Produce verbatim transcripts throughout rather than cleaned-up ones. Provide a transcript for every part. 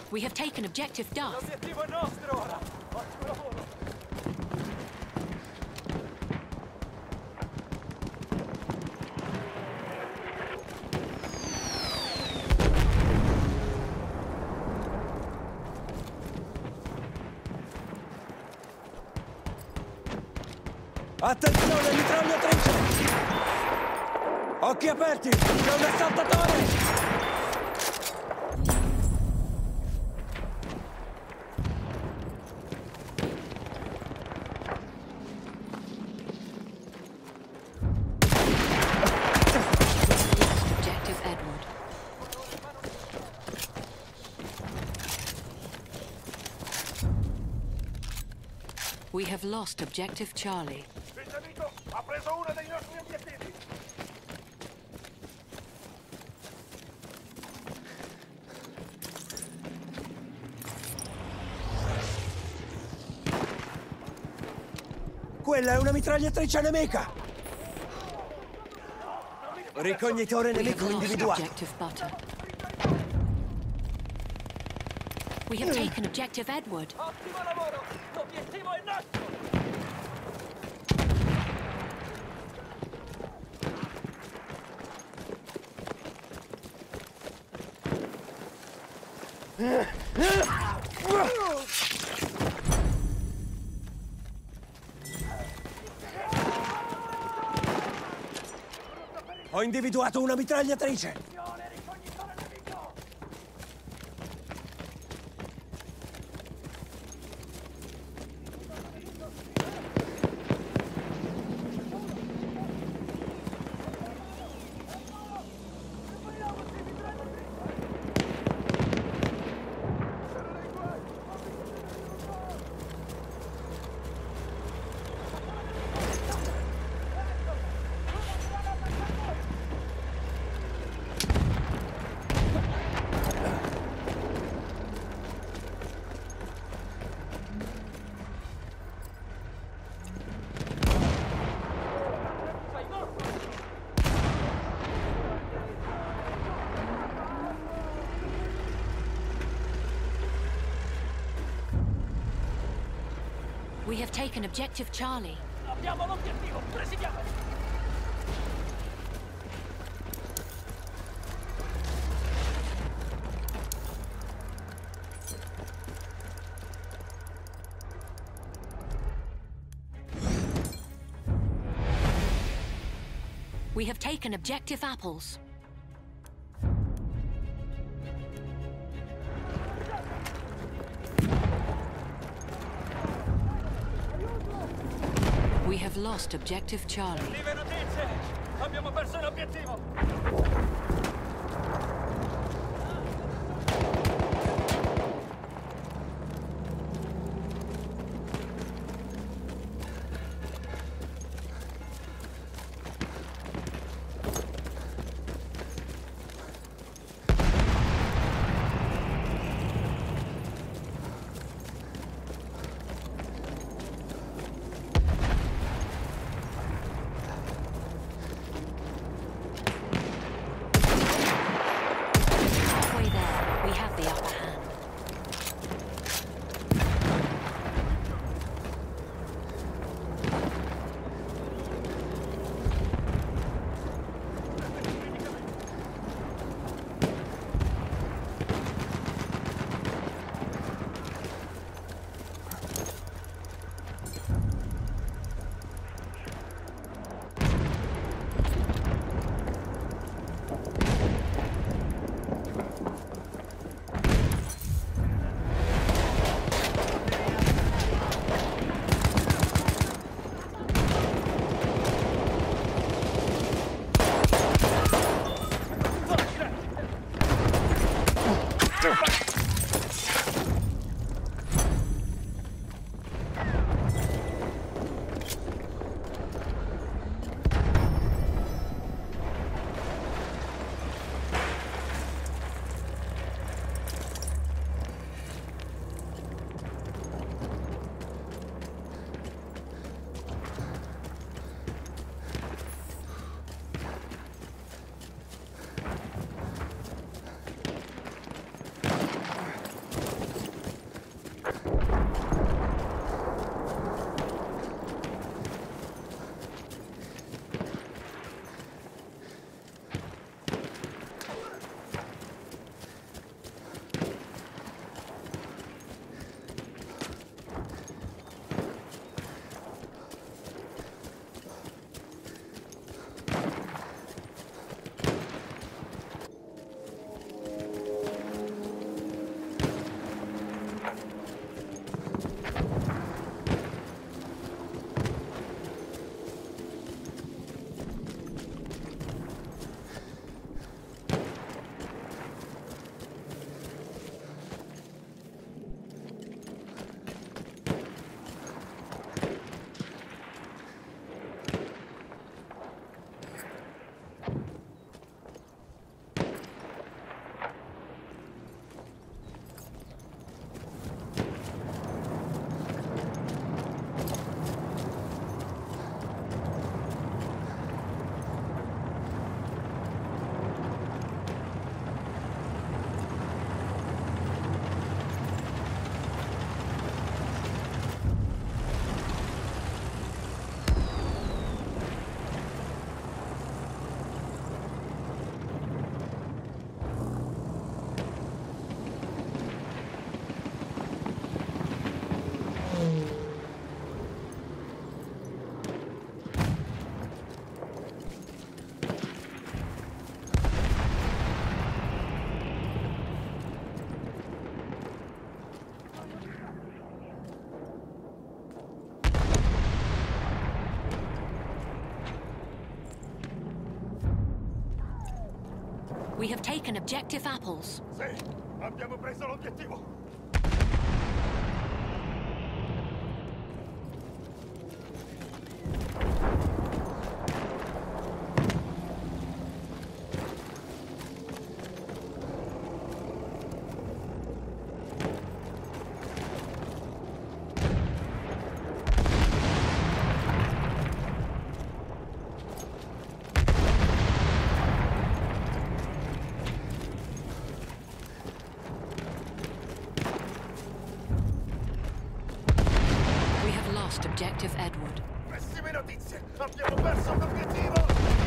We have taken objective Duff. L'obiettivo è nostro ora! Ottimo lavoro! Attenzione, mitragliatrice! Occhi aperti! C'è un assaltatore! Objective Edward. We have lost objective Charlie. Il nemico ha preso uno dei nostri obiettivi! Quella è una mitragliatrice nemica! Ricognitore We have nemico lost individuato. objective Butter. We have taken objective Edward. Ottimo lavoro! L'obiettivo è nostro! Ho individuato una mitragliatrice! Ricognitore nemico! We have taken objective Charlie. Abbiamo l'obiettivo! Presidiamo! We have taken objective Apples. We have lost objective Charlie. Cattive notizie! Abbiamo perso l'obiettivo! Halfway there, we have the upper hand. We have taken objective apples. Sì, abbiamo preso l'obiettivo. Objective Edward. Pessime notizie! Abbiamo perso l'obiettivo!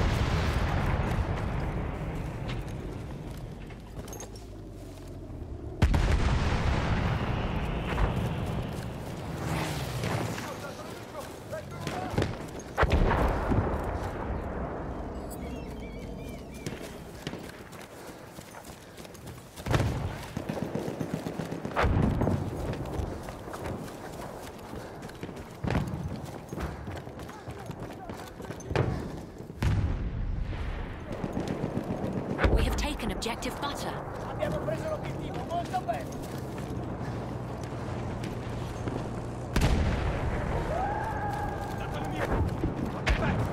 Objective butter. Abbiamo preso l'obiettivo, molto bene. Datelo mio. Perfetto.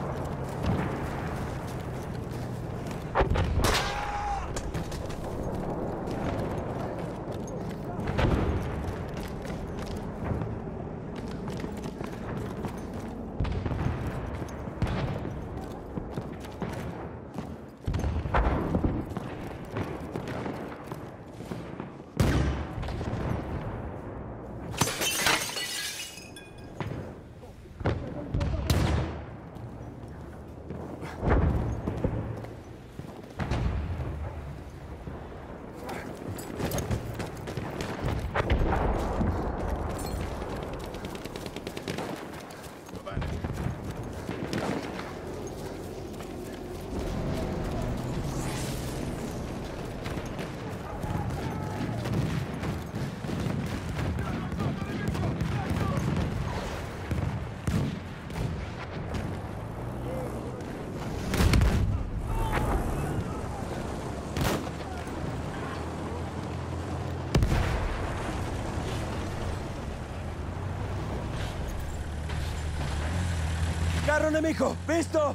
Carro nemico, visto?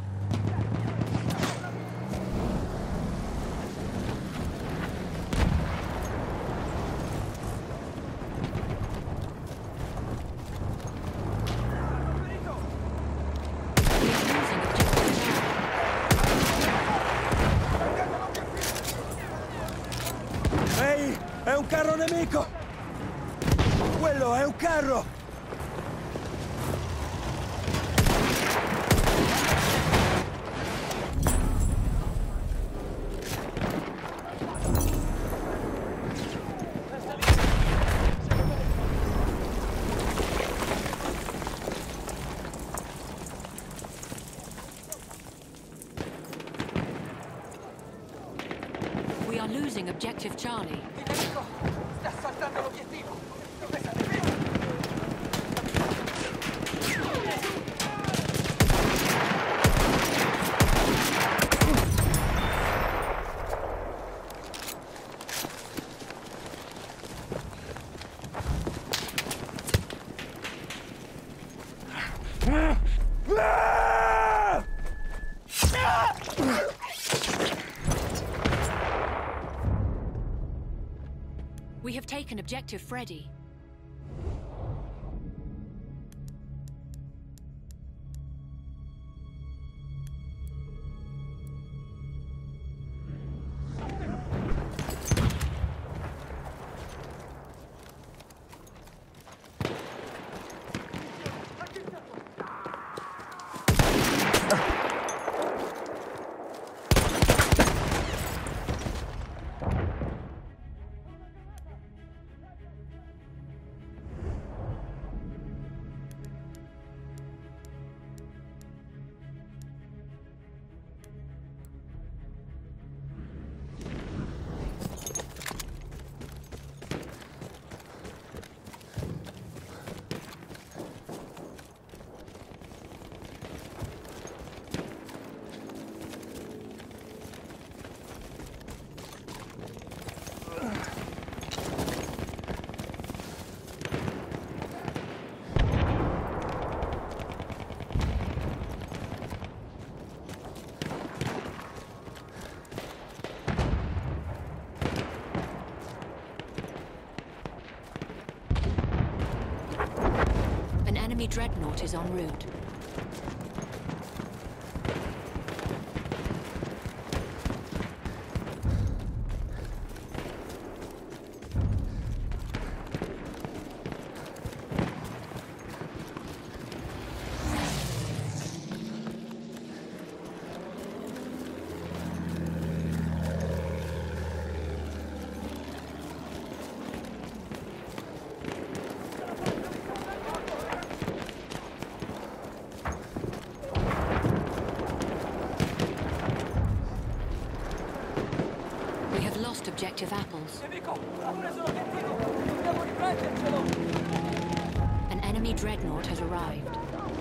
Ehi, è un carro nemico! Quello è un carro! We are losing objective Charlie. Il nemico sta saltando l'obiettivo. Dove sta? We have taken objective Freddy. enemy dreadnought is en route. We have lost objective apples. Nemico, ha preso l'obiettivo! Dobbiamo riprendercelo! An enemy dreadnought has arrived.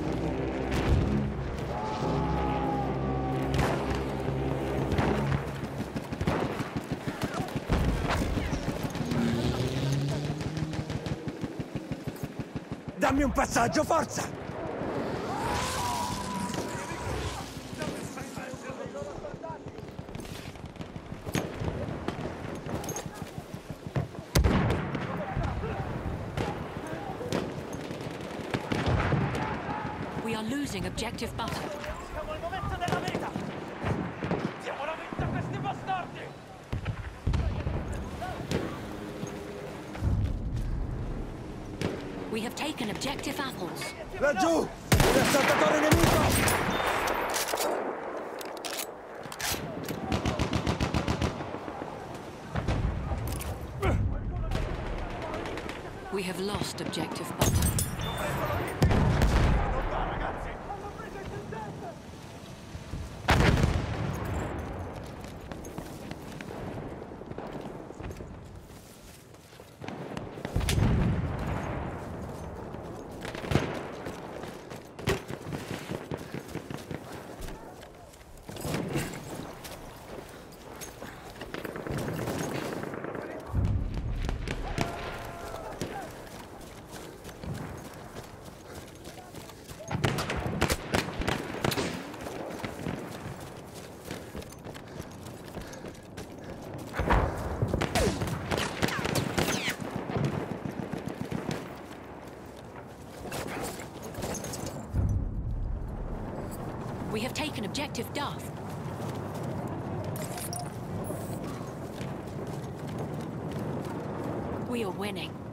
Dammi un passaggio, forza! We are losing objective butter. Siamo al momento della meta! Diamo la vinta a questi bastardi! We have taken objective apples. Laggiù! Un assaltatore nemico! We have lost objective butter. We have taken objective Duff. We are winning.